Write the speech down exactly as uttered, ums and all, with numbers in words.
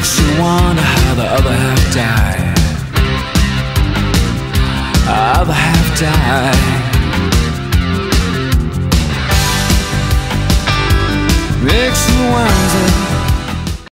Makes you wonder how the other half died. Other half died. Makes you wonder